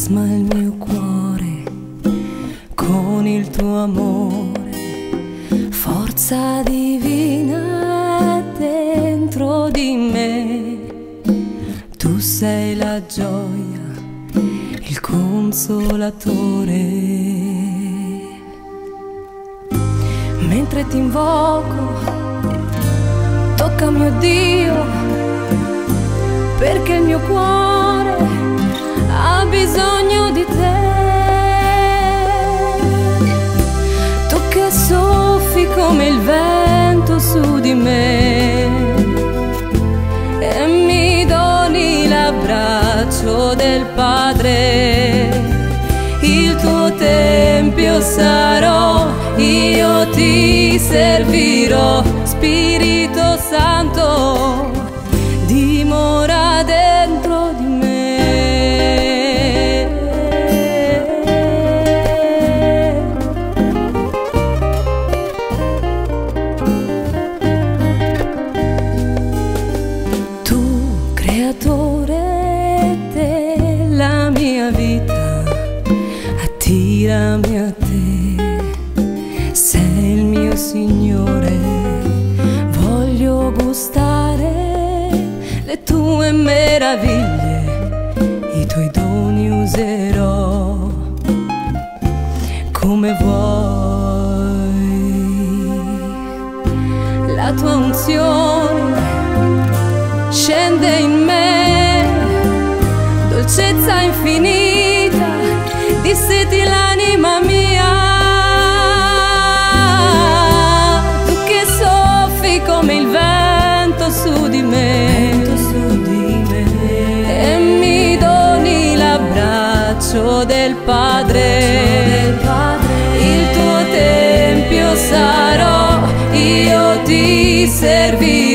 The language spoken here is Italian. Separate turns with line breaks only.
plasma il mio cuore con il tuo amore, forza divina dentro di me. Tu sei la gioia, il consolatore. Mentre ti invoco, tocca mio Dio, perché il mio cuore ha bisogno di te. Tu che soffi come il vento su di me e mi doni l'abbraccio del Padre. Il tuo tempio sarò, io ti servirò. Spirito Santo, dimora dentro di me. Tu, creatore della mia vita, attirami a te. Sei il mio Signore, voglio gustare le tue meraviglie, i tuoi doni userò come vuoi. La tua unzione scende in me, dolcezza infinita, disseti l'anima mia. Tu che soffi come il vento su di me e mi doni l'abbraccio del Padre. Il tuo tempio sarò, io ti servirò.